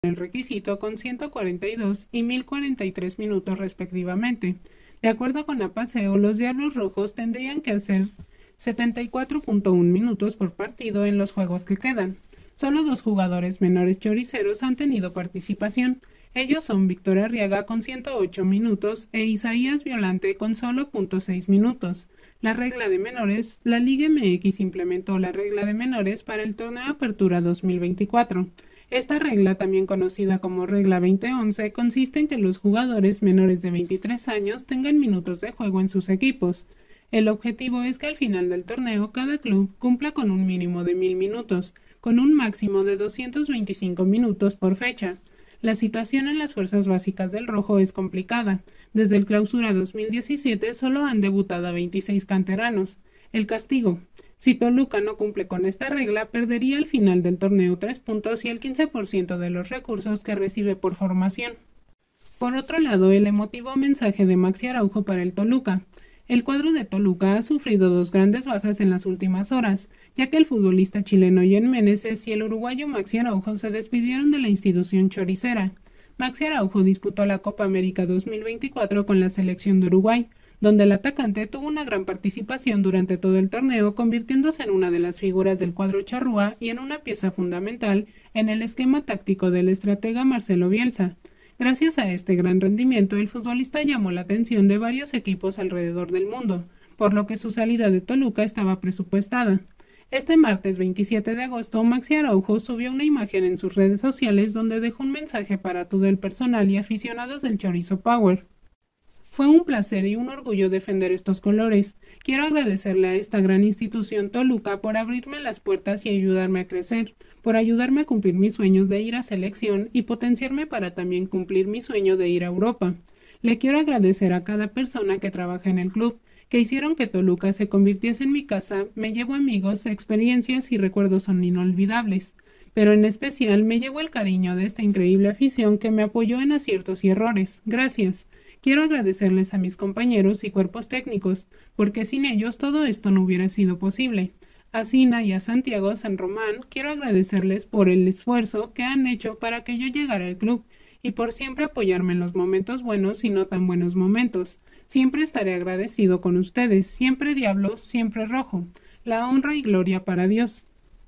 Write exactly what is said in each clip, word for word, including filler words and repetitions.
el requisito con ciento cuarenta y dos y mil cuarenta y tres minutos respectivamente. De acuerdo con Apaseo, los Diablos Rojos tendrían que hacer setenta y cuatro punto uno minutos por partido en los juegos que quedan. Solo dos jugadores menores choriceros han tenido participación. Ellos son Víctor Arriaga con ciento ocho minutos e Isaías Violante con solo punto seis minutos. La regla de menores, la Liga M X implementó la regla de menores para el torneo Apertura dos mil veinticuatro. Esta regla, también conocida como regla veinte once, consiste en que los jugadores menores de veintitrés años tengan minutos de juego en sus equipos. El objetivo es que al final del torneo cada club cumpla con un mínimo de mil minutos, con un máximo de doscientos veinticinco minutos por fecha. La situación en las fuerzas básicas del Rojo es complicada. Desde el Clausura dos mil diecisiete solo han debutado veintiséis canteranos. El castigo: si Toluca no cumple con esta regla, perdería al final del torneo tres puntos y el quince por ciento de los recursos que recibe por formación. Por otro lado, el emotivo mensaje de Maxi Araujo para el Toluca. El cuadro de Toluca ha sufrido dos grandes bajas en las últimas horas, ya que el futbolista chileno Jen Meneses y el uruguayo Maxi Araujo se despidieron de la institución choricera. Maxi Araujo disputó la Copa América dos mil veinticuatro con la selección de Uruguay, donde el atacante tuvo una gran participación durante todo el torneo, convirtiéndose en una de las figuras del cuadro charrúa y en una pieza fundamental en el esquema táctico del estratega Marcelo Bielsa. Gracias a este gran rendimiento, el futbolista llamó la atención de varios equipos alrededor del mundo, por lo que su salida de Toluca estaba presupuestada. Este martes veintisiete de agosto, Maxi Araujo subió una imagen en sus redes sociales donde dejó un mensaje para todo el personal y aficionados del Chorizo Power. Fue un placer y un orgullo defender estos colores. Quiero agradecerle a esta gran institución Toluca por abrirme las puertas y ayudarme a crecer, por ayudarme a cumplir mis sueños de ir a selección y potenciarme para también cumplir mi sueño de ir a Europa. Le quiero agradecer a cada persona que trabaja en el club, que hicieron que Toluca se convirtiese en mi casa. Me llevo amigos, experiencias y recuerdos son inolvidables, pero en especial me llevo el cariño de esta increíble afición que me apoyó en aciertos y errores. Gracias. Quiero agradecerles a mis compañeros y cuerpos técnicos, porque sin ellos todo esto no hubiera sido posible. A Sina y a Santiago San Román quiero agradecerles por el esfuerzo que han hecho para que yo llegara al club y por siempre apoyarme en los momentos buenos y no tan buenos momentos. Siempre estaré agradecido con ustedes, siempre diablo, siempre rojo. La honra y gloria para Dios.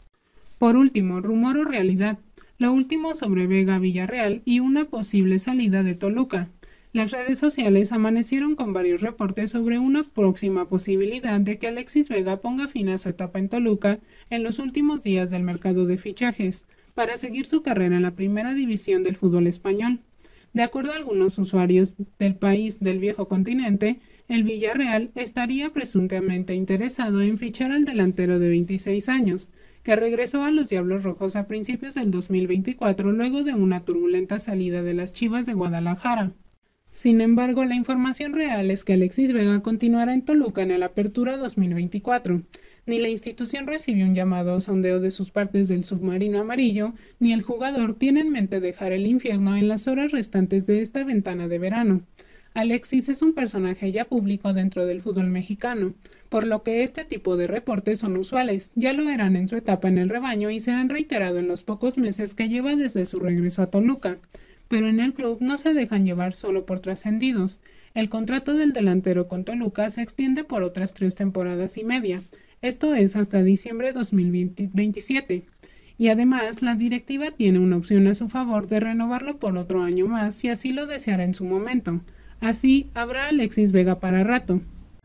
Por último, rumor o realidad. Lo último sobre Vega Villarreal y una posible salida de Toluca. Las redes sociales amanecieron con varios reportes sobre una próxima posibilidad de que Alexis Vega ponga fin a su etapa en Toluca en los últimos días del mercado de fichajes, para seguir su carrera en la primera división del fútbol español. De acuerdo a algunos usuarios del país del viejo continente, el Villarreal estaría presuntamente interesado en fichar al delantero de veintiséis años, que regresó a los Diablos Rojos a principios del dos mil veinticuatro luego de una turbulenta salida de las Chivas de Guadalajara. Sin embargo, la información real es que Alexis Vega continuará en Toluca en el Apertura dos mil veinticuatro. Ni la institución recibió un llamado o sondeo de sus partes del submarino amarillo, ni el jugador tiene en mente dejar el infierno en las horas restantes de esta ventana de verano. Alexis es un personaje ya público dentro del fútbol mexicano, por lo que este tipo de reportes son usuales. Ya lo eran en su etapa en el rebaño y se han reiterado en los pocos meses que lleva desde su regreso a Toluca. Pero en el club no se dejan llevar solo por trascendidos. El contrato del delantero con Toluca se extiende por otras tres temporadas y media, esto es hasta diciembre de dos mil veintisiete, y además la directiva tiene una opción a su favor de renovarlo por otro año más si así lo deseara en su momento. Así habrá Alexis Vega para rato.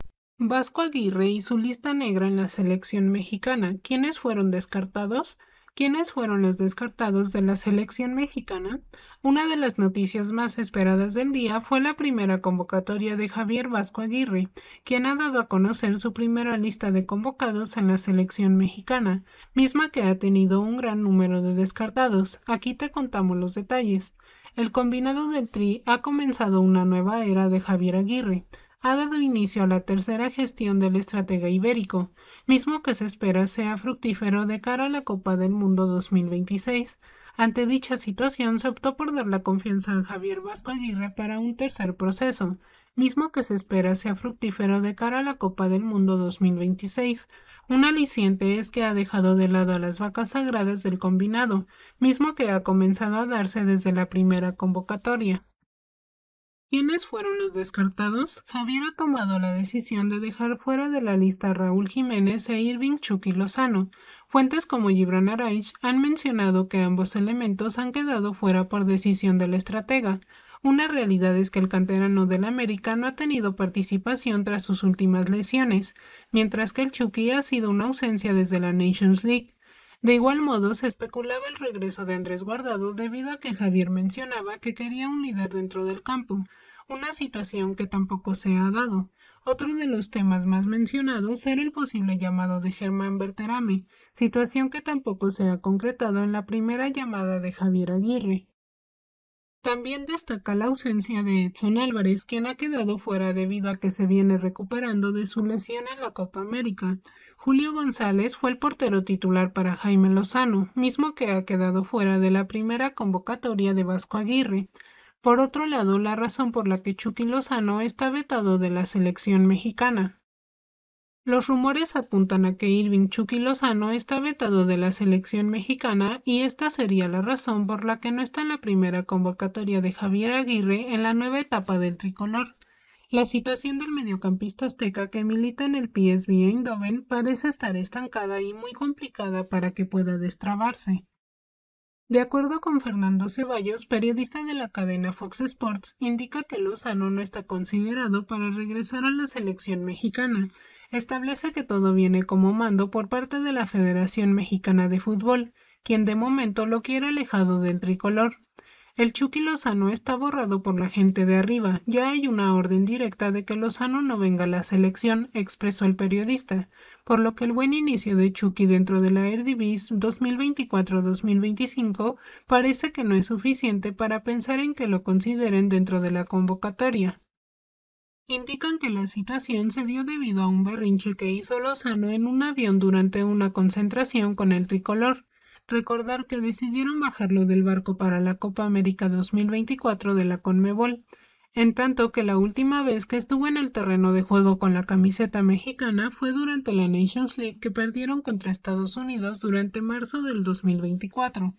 Vasco Aguirre y su lista negra en la selección mexicana. ¿Quiénes fueron descartados? ¿Quiénes fueron los descartados de la selección mexicana? Una de las noticias más esperadas del día fue la primera convocatoria de Javier Vasco Aguirre, quien ha dado a conocer su primera lista de convocados en la selección mexicana, misma que ha tenido un gran número de descartados. Aquí te contamos los detalles. El combinado del Tri ha comenzado una nueva era de Javier Aguirre. Ha dado inicio a la tercera gestión del estratega ibérico, mismo que se espera sea fructífero de cara a la Copa del Mundo dos mil veintiséis. Ante dicha situación se optó por dar la confianza a Javier Vasco Aguirre para un tercer proceso, mismo que se espera sea fructífero de cara a la Copa del Mundo dos mil veintiséis. Un aliciente es que ha dejado de lado a las vacas sagradas del combinado, mismo que ha comenzado a darse desde la primera convocatoria. ¿Quiénes fueron los descartados? Javier ha tomado la decisión de dejar fuera de la lista a Raúl Jiménez e Irving Chucky Lozano. Fuentes como Gibran Araich han mencionado que ambos elementos han quedado fuera por decisión del estratega. Una realidad es que el canterano del América no ha tenido participación tras sus últimas lesiones, mientras que el Chucky ha sido una ausencia desde la Nations League. De igual modo, se especulaba el regreso de Andrés Guardado debido a que Javier mencionaba que quería un líder dentro del campo, una situación que tampoco se ha dado. Otro de los temas más mencionados era el posible llamado de Germán Berterame, situación que tampoco se ha concretado en la primera llamada de Javier Aguirre. También destaca la ausencia de Edson Álvarez, quien ha quedado fuera debido a que se viene recuperando de su lesión en la Copa América. Julio González fue el portero titular para Jaime Lozano, mismo que ha quedado fuera de la primera convocatoria de Vasco Aguirre. Por otro lado, la razón por la que Chucky Lozano está vetado de la selección mexicana. Los rumores apuntan a que Irving Chucky Lozano está vetado de la selección mexicana y esta sería la razón por la que no está en la primera convocatoria de Javier Aguirre en la nueva etapa del tricolor. La situación del mediocampista azteca que milita en el P S V Eindhoven parece estar estancada y muy complicada para que pueda destrabarse. De acuerdo con Fernando Ceballos, periodista de la cadena Fox Sports, indica que Lozano no está considerado para regresar a la selección mexicana. Establece que todo viene como mando por parte de la Federación Mexicana de Fútbol, quien de momento lo quiere alejado del tricolor. El Chucky Lozano está borrado por la gente de arriba. Ya hay una orden directa de que Lozano no venga a la selección, expresó el periodista, por lo que el buen inicio de Chucky dentro de la Eredivisie dos mil veinticuatro dos mil veinticinco parece que no es suficiente para pensar en que lo consideren dentro de la convocatoria. Indican que la situación se dio debido a un berrinche que hizo Lozano en un avión durante una concentración con el tricolor. Recordar que decidieron bajarlo del barco para la Copa América dos mil veinticuatro de la Conmebol, en tanto que la última vez que estuvo en el terreno de juego con la camiseta mexicana fue durante la Nations League que perdieron contra Estados Unidos durante marzo del dos mil veinticuatro.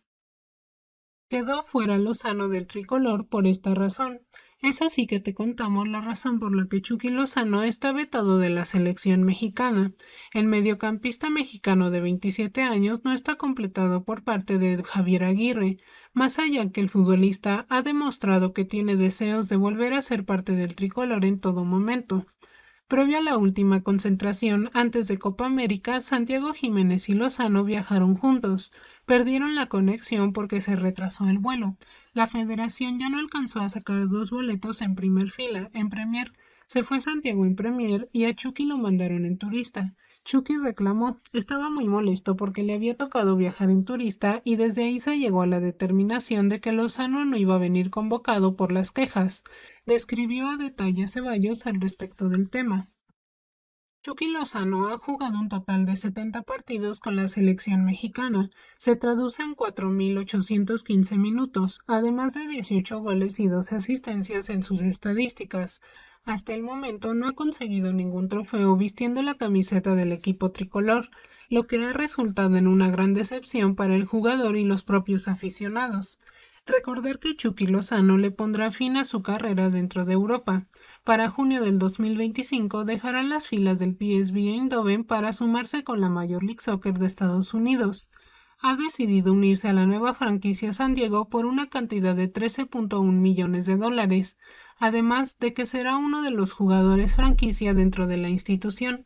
Quedó fuera Lozano del tricolor por esta razón. Es así que te contamos la razón por la que Chucky Lozano está vetado de la selección mexicana. El mediocampista mexicano de veintisiete años no está completado por parte de Javier Aguirre, más allá que el futbolista ha demostrado que tiene deseos de volver a ser parte del tricolor en todo momento. Previo a la última concentración antes de Copa América, Santiago Jiménez y Lozano viajaron juntos. Perdieron la conexión porque se retrasó el vuelo. La federación ya no alcanzó a sacar dos boletos en primer fila, en Premier. Se fue Santiago en Premier y a Chucky lo mandaron en turista. Chucky reclamó, estaba muy molesto porque le había tocado viajar en turista y desde ahí se llegó a la determinación de que Lozano no iba a venir convocado por las quejas. Describió a detalle Ceballos al respecto del tema. Chucky Lozano ha jugado un total de setenta partidos con la selección mexicana. Se traduce en cuatro mil ochocientos quince minutos, además de dieciocho goles y doce asistencias en sus estadísticas. Hasta el momento no ha conseguido ningún trofeo vistiendo la camiseta del equipo tricolor, lo que ha resultado en una gran decepción para el jugador y los propios aficionados. Recordar que Chucky Lozano le pondrá fin a su carrera dentro de Europa. Para junio del dos mil veinticinco dejará las filas del P S V Eindhoven para sumarse con la Major League Soccer de Estados Unidos. Ha decidido unirse a la nueva franquicia San Diego por una cantidad de trece punto uno millones de dólares, además de que será uno de los jugadores franquicia dentro de la institución.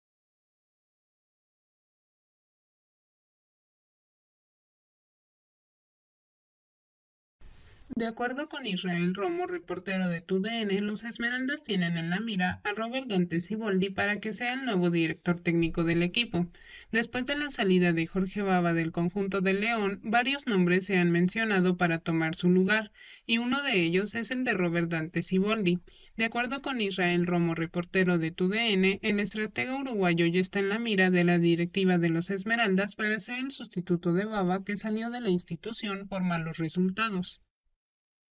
De acuerdo con Israel Romo, reportero de T U D N, los Esmeraldas tienen en la mira a Robert Dante Siboldi para que sea el nuevo director técnico del equipo. Después de la salida de Jorge Baba del conjunto de León, varios nombres se han mencionado para tomar su lugar, y uno de ellos es el de Robert Dante Siboldi. De acuerdo con Israel Romo, reportero de T U D N, el estratega uruguayo ya está en la mira de la directiva de los Esmeraldas para ser el sustituto de Baba que salió de la institución por malos resultados.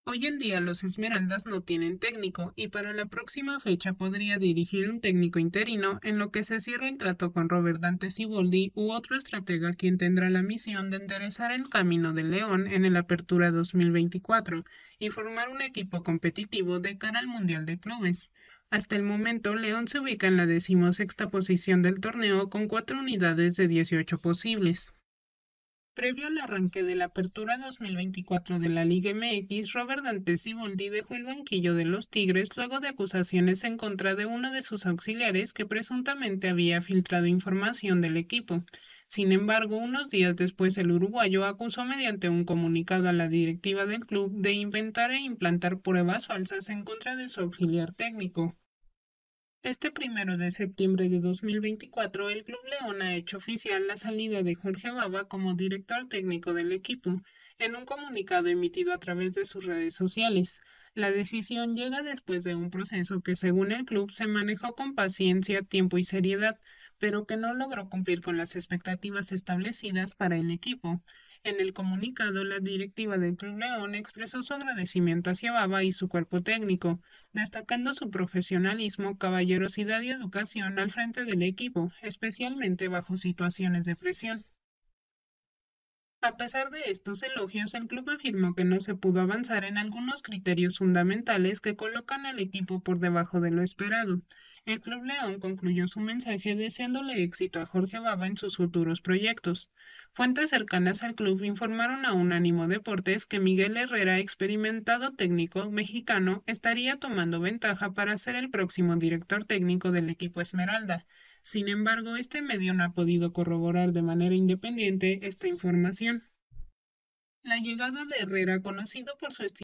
Hoy en día los Esmeraldas no tienen técnico y para la próxima fecha podría dirigir un técnico interino en lo que se cierra el trato con Robert Dante Siboldi u otro estratega quien tendrá la misión de enderezar el camino del León en el Apertura dos mil veinticuatro y formar un equipo competitivo de cara al Mundial de Clubes. Hasta el momento, León se ubica en la decimosexta posición del torneo con cuatro unidades de dieciocho posibles. Previo al arranque de la Apertura dos mil veinticuatro de la Liga M X, Robert Dante Siboldi dejó el banquillo de los Tigres luego de acusaciones en contra de uno de sus auxiliares que presuntamente había filtrado información del equipo. Sin embargo, unos días después el uruguayo acusó mediante un comunicado a la directiva del club de inventar e implantar pruebas falsas en contra de su auxiliar técnico. Este primero de septiembre de dos mil veinticuatro, el Club León ha hecho oficial la salida de Jorge Baba como director técnico del equipo, en un comunicado emitido a través de sus redes sociales. La decisión llega después de un proceso que, según el club, se manejó con paciencia, tiempo y seriedad, pero que no logró cumplir con las expectativas establecidas para el equipo. En el comunicado, la directiva del Club León expresó su agradecimiento hacia Baba y su cuerpo técnico, destacando su profesionalismo, caballerosidad y educación al frente del equipo, especialmente bajo situaciones de presión. A pesar de estos elogios, el club afirmó que no se pudo avanzar en algunos criterios fundamentales que colocan al equipo por debajo de lo esperado. El Club León concluyó su mensaje deseándole éxito a Jorge Baba en sus futuros proyectos. Fuentes cercanas al club informaron a Unánimo Deportes que Miguel Herrera, experimentado técnico mexicano, estaría tomando ventaja para ser el próximo director técnico del equipo Esmeralda. Sin embargo, este medio no ha podido corroborar de manera independiente esta información. La llegada de Herrera, conocido por su estilo